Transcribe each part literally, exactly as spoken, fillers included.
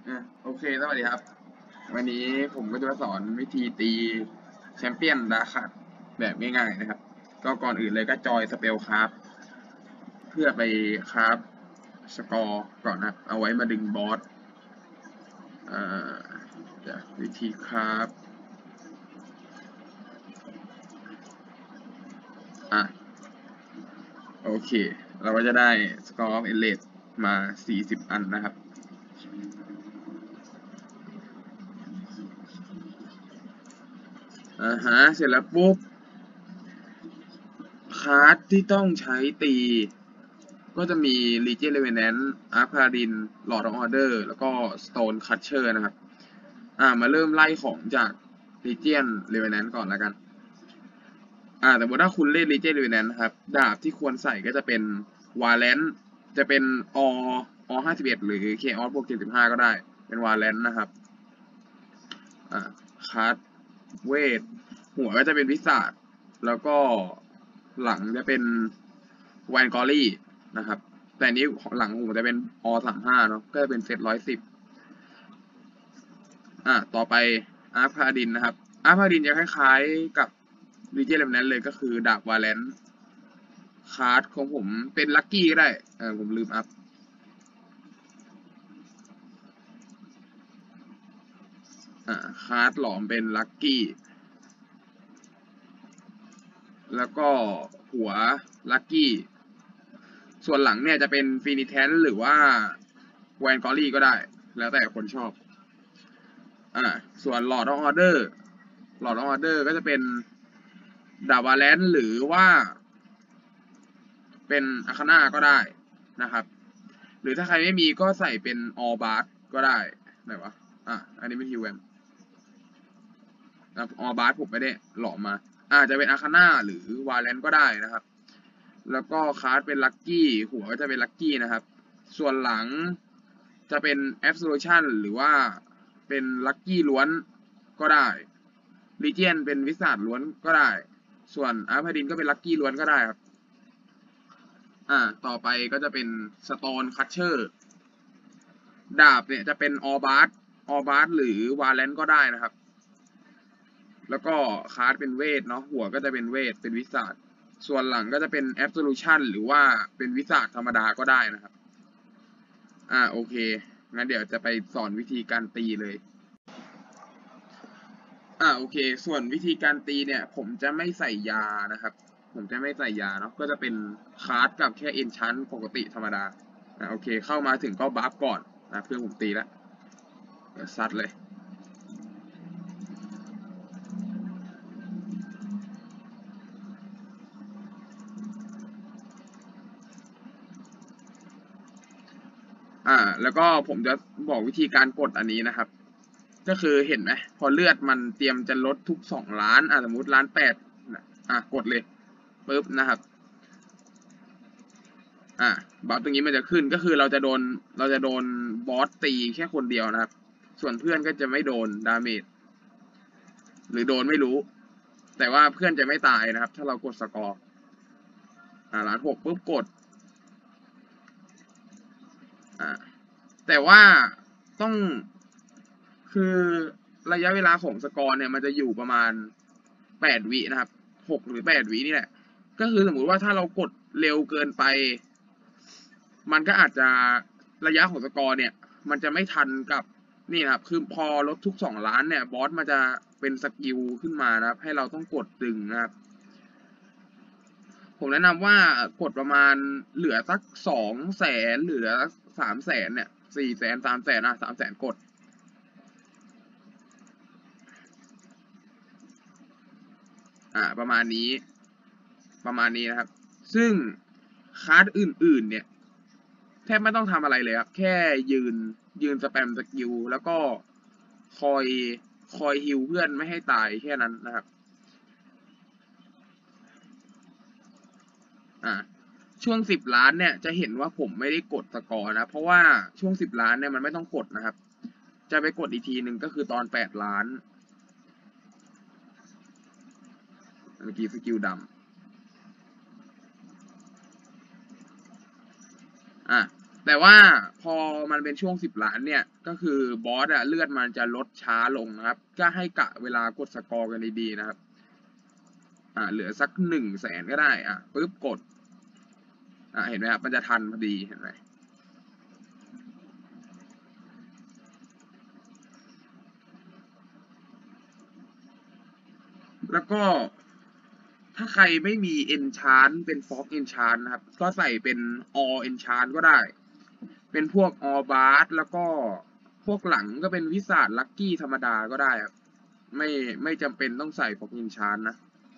อ่ะโอเคสวัสดีครับวันนี้ผมก็จะมาสอนวิธีตีแชมเปี้ยนดาร์คัตแบบง่ายๆนะครับก็ก่อนอื่นเลยก็จอยสเปลคราฟเพื่อไปคราฟสกอร์ก่อนนะครับเอาไว้มาดึงบอสอ่าเดี๋ยววิธีคราฟอ่ะโอเคเราก็จะได้สกอร์เอเลสมาสี่สิบอันนะครับอ่าฮะเสร็จแล้วปุ๊บคาร์ดที่ต้องใช้ตีก็จะมี Legion Revenant Arc Paladin Lord of Order แล้วก็ Stone Crusher นะครับอ่ามาเริ่มไล่ของจาก Legion Revenant ก่อนแล้วกันอ่าแต่ว่าถ้าคุณเล่น Legion Revenant นะครับดาบที่ควรใส่ก็จะเป็น Valent จะเป็นออห้าสิบเอ็ดหรือ Chaos บวกเจ็ดสิบห้าก็ได้เป็น Valent นะครับอ่าคัสเวทหัวก็จะเป็นวิสาดแล้วก็หลังจะเป็นแวนกอรี่นะครับแต่นี้หลังผมจะเป็นอสามห้าเนาะก็จะเป็นเซตร้อยสิบอ่ะต่อไปอาร์คพาดินนะครับอาร์คพาดินจะคล้ายๆกับรีเจนเลมนั้นเลยก็คือดาบวาเลนคาร์ดของผมเป็นลัคกี้ก็ได้เออผมลืมอัพอ่าคาร์ดหลอมเป็นลัคกี้แล้วก็หัวลัคกี้ส่วนหลังเนี่ยจะเป็นฟินิแทนหรือว่าแวนกอรี่ก็ได้แล้วแต่คนชอบอ่าส่วนหลอดออเดอร์หลอดออเดอร์ก็จะเป็นดาบวาเลนหรือว่าเป็นอาคาน่าก็ได้นะครับหรือถ้าใครไม่มีก็ใส่เป็นออบาร์ก็ได้ไหนวะอ่ะอันนี้เป็นฮิวแวนออบาร์ผมไม่ได้หลอมมาอาจจะเป็นอาคาน่าหรือวาเลนก็ได้นะครับแล้วก็คาร์ดเป็นลัคกี้หัวก็จะเป็นลัคกี้นะครับส่วนหลังจะเป็น Absolution หรือว่าเป็นลัคกี้ล้วนก็ได้ลีเจียนเป็นวิสาดล้วนก็ได้ส่วนอาร์พาดินก็เป็นลัคกี้ล้วนก็ได้ครับอ่าต่อไปก็จะเป็นสโตนคัตเชอร์ดาบเนี่ยจะเป็นออบาร์ออบาร์หรือวาเลนก็ได้นะครับแล้วก็คาร์ดเป็นเวทเนาะหัวก็จะเป็นเวทเป็นวิสาดส่วนหลังก็จะเป็น Absolution หรือว่าเป็นวิสาดธรรมดาก็ได้นะครับอ่าโอเคงั้นเดี๋ยวจะไปสอนวิธีการตีเลยอ่าโอเคส่วนวิธีการตีเนี่ยผมจะไม่ใส่ยานะครับผมจะไม่ใส่ยาเนาะก็จะเป็นคาร์ดกับแค่เอนชันปกติธรรมดาอ่าโอเคเข้ามาถึงก็บัฟก่อนนะเพื่อนผมตีแล้วเดี๋ยวซัดเลยอ่าแล้วก็ผมจะบอกวิธีการกดอันนี้นะครับก็คือเห็นไหมพอเลือดมันเตรียมจะลดทุกสองล้านอ่าสมมติล้านแปดอ่ะกดเลยปุ๊บนะครับอ่ะบัฟตรงนี้มันจะขึ้นก็คือเราจะโดนเราจะโดนบอสตีแค่คนเดียวนะครับส่วนเพื่อนก็จะไม่โดนดาเมจหรือโดนไม่รู้แต่ว่าเพื่อนจะไม่ตายนะครับถ้าเรากดสกอร์อ่าล้านหกปุ๊บกดอ่าแต่ว่าต้องคือระยะเวลาของสกอร์เนี่ยมันจะอยู่ประมาณแปดวินะครับหกหรือแปดวินี่แหละก็คือสมมุติว่าถ้าเรากดเร็วเกินไปมันก็อาจจะระยะของสกอร์เนี่ยมันจะไม่ทันกับนี่นะครับคือพอลดทุกสองล้านเนี่ยบอสมันจะเป็นสกิลขึ้นมานะครับให้เราต้องกดดึงนะครับผมแนะนำว่ากดประมาณเหลือสักสองแสนเหลือสามแสนเนี่ยสี่แสนสามแสนอ่ะสามแสนกดอ่าประมาณนี้ประมาณนี้นะครับซึ่งคาร์ดอื่นๆเนี่ยแทบไม่ต้องทำอะไรเลยครับแค่ยืนยืนสแปมสกิลแล้วก็คอยคอยฮิวเพื่อนไม่ให้ตายแค่นั้นนะครับอ่าช่วงสิบล้านเนี่ยจะเห็นว่าผมไม่ได้กดสกอร์นะเพราะว่าช่วงสิบล้านเนี่ยมันไม่ต้องกดนะครับจะไปกดอีกทีหนึ่งก็คือตอนแปดล้านเมื่อกี้สกิลดำอ่ะแต่ว่าพอมันเป็นช่วงสิบล้านเนี่ยก็คือบอสอะเลือดมันจะลดช้าลงนะครับก็ให้กะเวลากดสกอร์กันดีๆนะครับอ่าเหลือสักหนึ่งแสนก็ได้อ่ะปึ๊บกดอ่าเห็นไหมครับมันจะทันพอดีเห็นไหมแล้วก็ถ้าใครไม่มี enchant เป็น fog enchant นะครับก็ใส่เป็น all enchant ก็ได้เป็นพวก all bard แล้วก็พวกหลังก็เป็นวิสาดลัคกี้ธรรมดาก็ได้ครับไม่ไม่จำเป็นต้องใส่ fog enchant นะ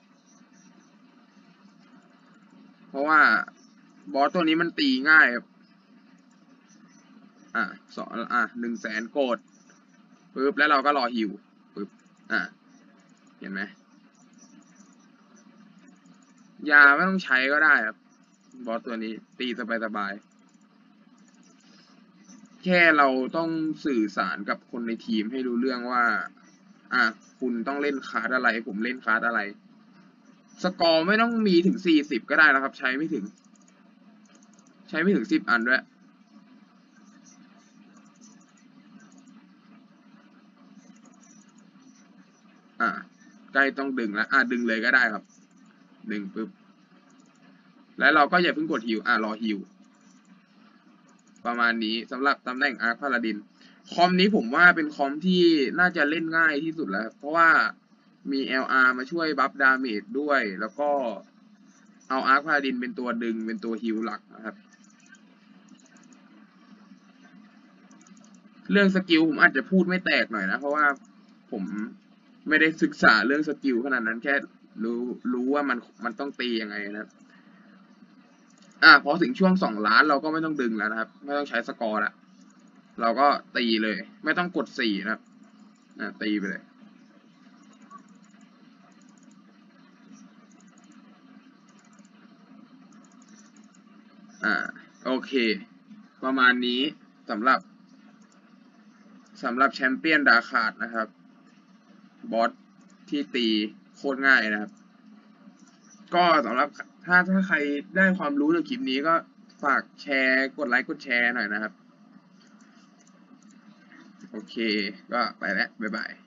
เพราะว่าบอสตัวนี้มันตีง่ายครับอ่ะสองอ่ะหนึ่งแสนโกดปึ๊บแล้วเราก็รอฮิวปึ๊บอ่ะเห็นไหมยาไม่ต้องใช้ก็ได้ครับบอสตัวนี้ตีสบายๆแค่เราต้องสื่อสารกับคนในทีมให้รู้เรื่องว่าอ่ะคุณต้องเล่นคาร์ดอะไรผมเล่นคาร์ดอะไรสกอร์ไม่ต้องมีถึงสี่สิบก็ได้นะครับใช้ไม่ถึงใช้ไม่ถึงสิบอันด้วยอ่ะใกล้ต้องดึงแล้วอ่ะดึงเลยก็ได้ครับดึงปึ๊บแล้วเราก็อย่าเพิ่งกดฮิวอ่ะรอฮิวประมาณนี้สำหรับตำแหน่งอาร์คพาลาดินคอมนี้ผมว่าเป็นคอมที่น่าจะเล่นง่ายที่สุดแล้วเพราะว่ามี แอล อาร์ มาช่วยบัฟดาเมจด้วยแล้วก็เอาอาร์คพาลาดินเป็นตัวดึงเป็นตัวฮิลหลักนะครับเรื่องสกิลผมอาจจะพูดไม่แตกหน่อยนะเพราะว่าผมไม่ได้ศึกษาเรื่องสกิลขนาดนั้นแค่รู้รู้ว่ามันมันต้องตียังไงนะอ่ะพอถึงช่วงสองล้านเราก็ไม่ต้องดึงแล้วนะครับไม่ต้องใช้สกอร์ละเราก็ตีเลยไม่ต้องกดสี่นะครับอ่ะตีไปเลยอ่าโอเคประมาณนี้สำหรับสำหรับแชมเปี้ยนดาคาร์ดนะครับบอสที่ตีโคตรง่ายนะครับก็สำหรับถ้าถ้าใครได้ความรู้จากคลิปนี้ก็ฝากแชร์กดไลค์กดแชร์หน่อยนะครับโอเคก็ไปแล้วบ๊ายบาย